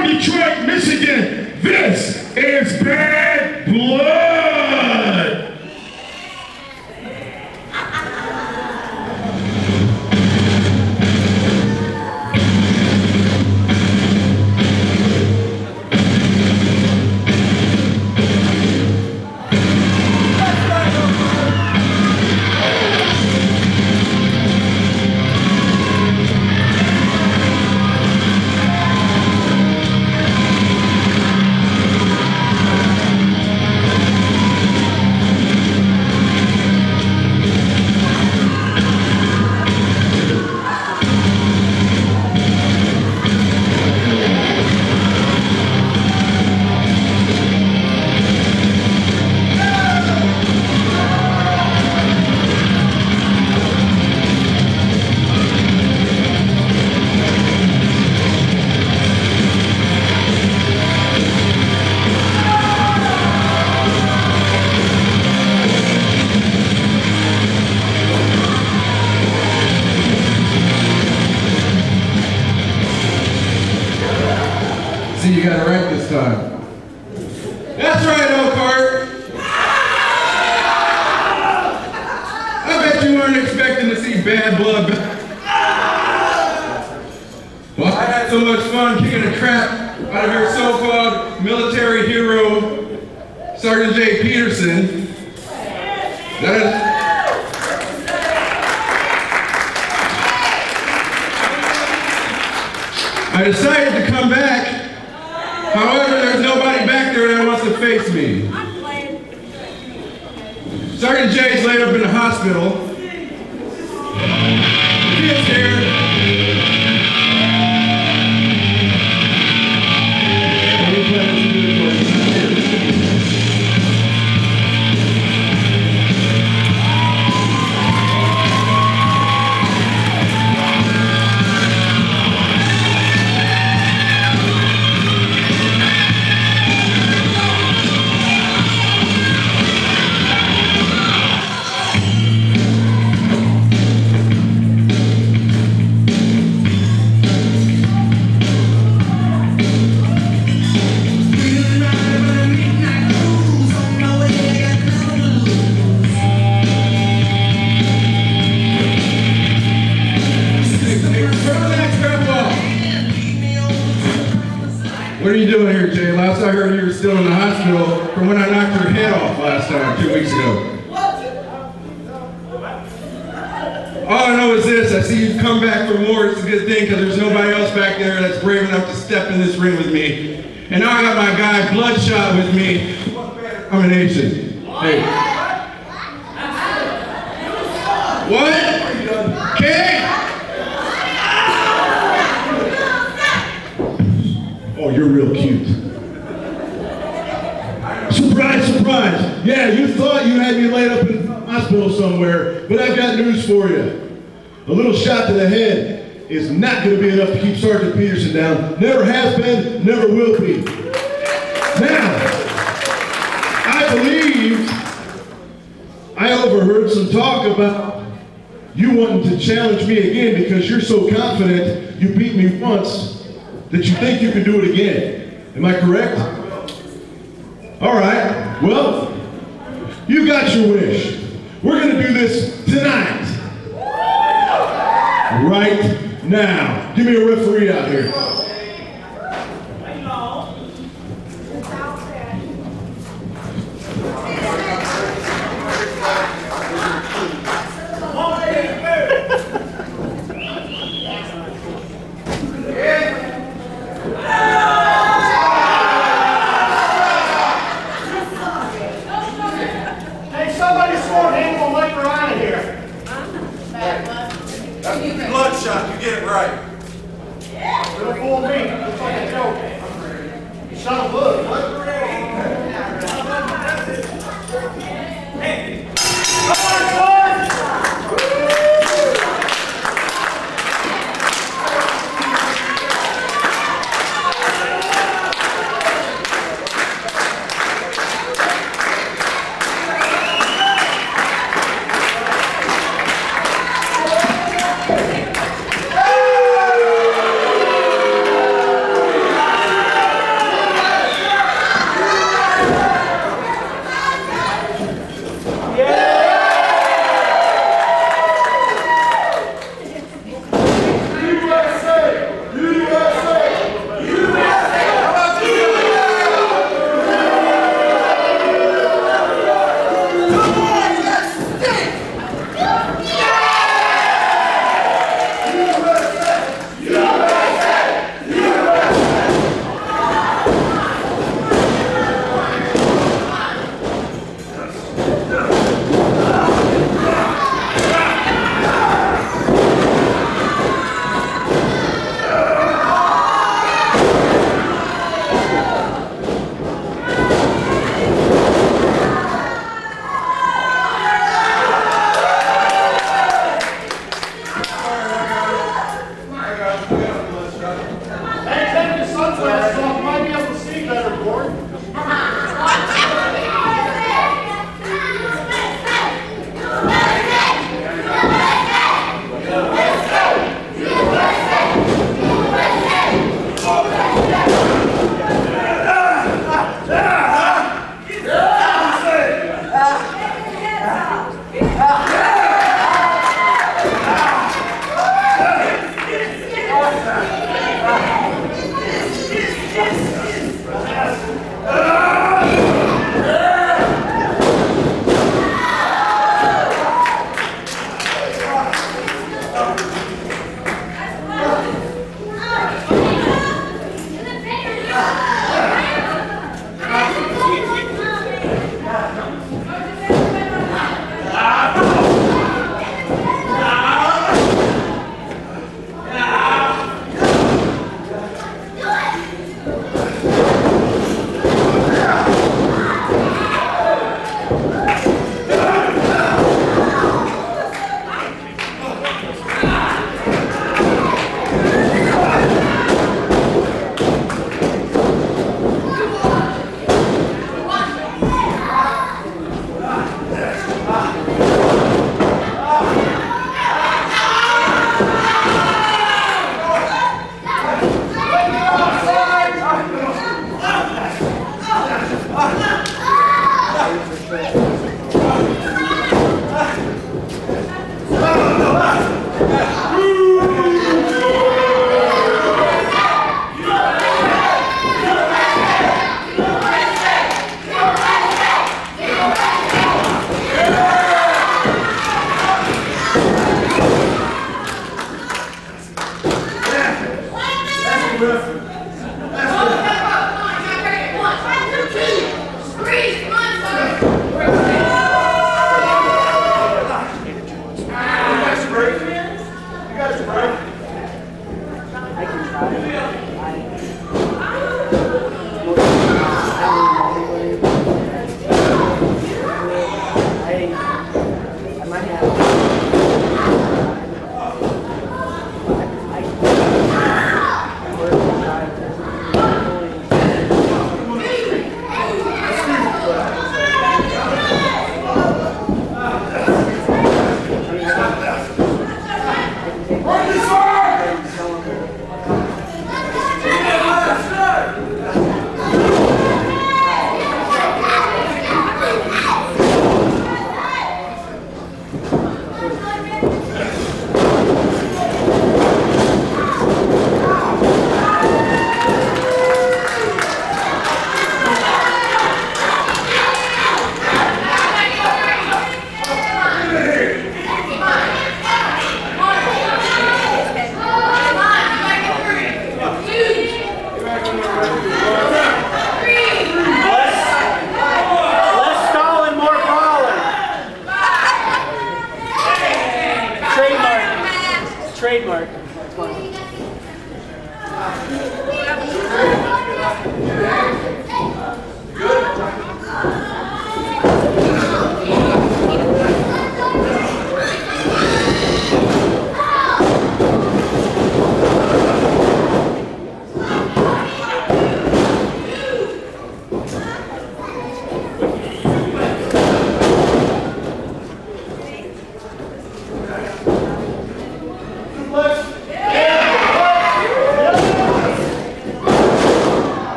from Detroit, Michigan, this is Bad Blood! See, you got it right this time. That's right, Elkhart. I bet you weren't expecting to see Bad Blood back. Well, I had so much fun kicking the crap out of your so-called military hero, Sergeant J. Peterson. I decided to come back. However, there's nobody back there that wants to face me. Sergeant Jay's laid up in the hospital. The kid's here. What are you doing here, Jay? Last I heard you were still in the hospital from when I knocked your head off last time, 2 weeks ago. All I know is this, I see you've come back for more. It's a good thing because there's nobody else back there that's brave enough to step in this ring with me. And now I got my guy Bloodshot with me. Combination. Hey. What? King? Oh, you're real cute. Surprise, surprise. Yeah, you thought you had me laid up in the hospital somewhere, but I've got news for you. A little shot to the head is not going to be enough to keep Sergeant Peterson down. Never has been, never will be. Now, I believe I overheard some talk about you wanting to challenge me again because you're so confident you beat me once that you think you can do it again. Am I correct? All right, well, you got your wish. We're gonna do this tonight. Right now. Give me a referee out here. Bloodshot, you get it right. Don't fool me. Looks like a joke. You son of a bitch.